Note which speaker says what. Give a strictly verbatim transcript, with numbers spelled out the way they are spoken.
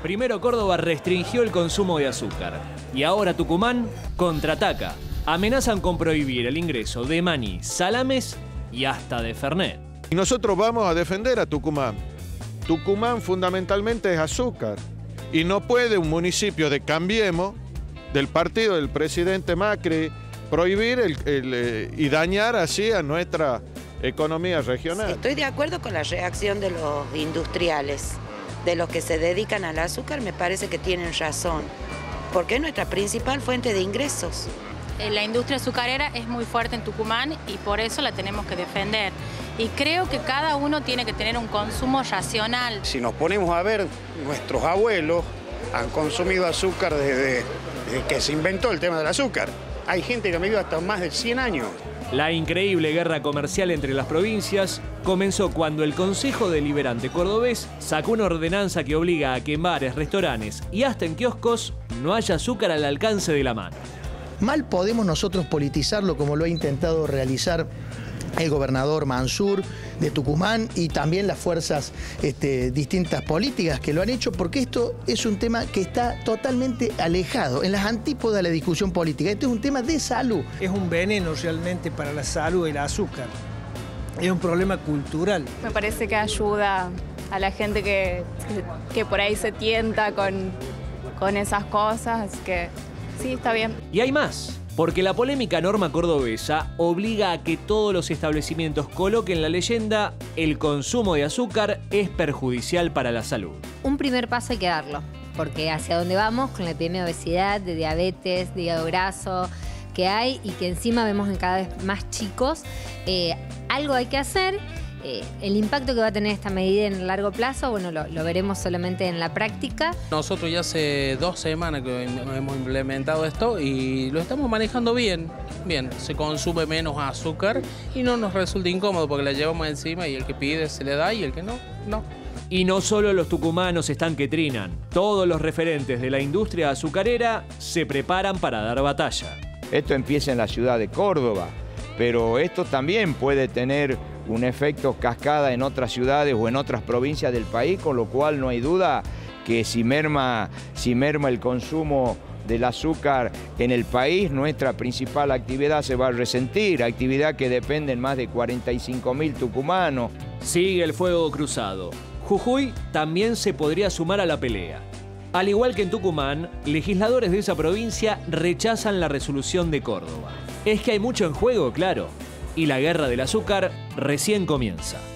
Speaker 1: Primero Córdoba restringió el consumo de azúcar y ahora Tucumán contraataca. Amenazan con prohibir el ingreso de maní, salames y hasta de Fernet.
Speaker 2: Y nosotros vamos a defender a Tucumán. Tucumán fundamentalmente es azúcar. Y no puede un municipio de Cambiemos, del partido del presidente Macri, prohibir el, el, eh, y dañar así a nuestra economía regional.
Speaker 3: Estoy de acuerdo con la reacción de los industriales, de los que se dedican al azúcar, me parece que tienen razón, porque es nuestra principal fuente de ingresos.
Speaker 4: La industria azucarera es muy fuerte en Tucumán y por eso la tenemos que defender. Y creo que cada uno tiene que tener un consumo racional.
Speaker 5: Si nos ponemos a ver, nuestros abuelos han consumido azúcar desde, desde que se inventó el tema del azúcar. Hay gente que ha vivido hasta más de cien años.
Speaker 1: La increíble guerra comercial entre las provincias comenzó cuando el Consejo Deliberante cordobés sacó una ordenanza que obliga a que en bares, restaurantes y hasta en kioscos no haya azúcar al alcance de la mano.
Speaker 6: Mal podemos nosotros politizarlo como lo ha intentado realizar el gobernador Mansur de Tucumán y también las fuerzas este, distintas políticas que lo han hecho, porque esto es un tema que está totalmente alejado, en las antípodas de la discusión política. Esto es un tema de salud.
Speaker 7: Es un veneno realmente para la salud el azúcar. Es un problema cultural.
Speaker 8: Me parece que ayuda a la gente que, que por ahí se tienta con, con esas cosas, así que sí, está bien.
Speaker 1: Y hay más. Porque la polémica norma cordobesa obliga a que todos los establecimientos coloquen la leyenda «El consumo de azúcar es perjudicial para la salud».
Speaker 9: Un primer paso hay que darlo, porque hacia dónde vamos con la epidemia de obesidad, de diabetes, de hígado graso que hay y que encima vemos en cada vez más chicos, eh, algo hay que hacer. Eh, el impacto que va a tener esta medida en el largo plazo, bueno, lo, lo veremos solamente en la práctica.
Speaker 10: Nosotros ya hace dos semanas que hemos implementado esto y lo estamos manejando bien. Bien, se consume menos azúcar y no nos resulta incómodo porque la llevamos encima y el que pide se le da y el que no, no.
Speaker 1: Y no solo los tucumanos están que trinan. Todos los referentes de la industria azucarera se preparan para dar batalla.
Speaker 11: Esto empieza en la ciudad de Córdoba, pero esto también puede tener un efecto cascada en otras ciudades o en otras provincias del país, con lo cual no hay duda que si merma, si merma el consumo del azúcar en el país, nuestra principal actividad se va a resentir, actividad que depende en más de cuarenta y cinco mil tucumanos.
Speaker 1: Sigue el fuego cruzado. Jujuy también se podría sumar a la pelea. Al igual que en Tucumán, legisladores de esa provincia rechazan la resolución de Córdoba. Es que hay mucho en juego, claro. Y la guerra del azúcar recién comienza.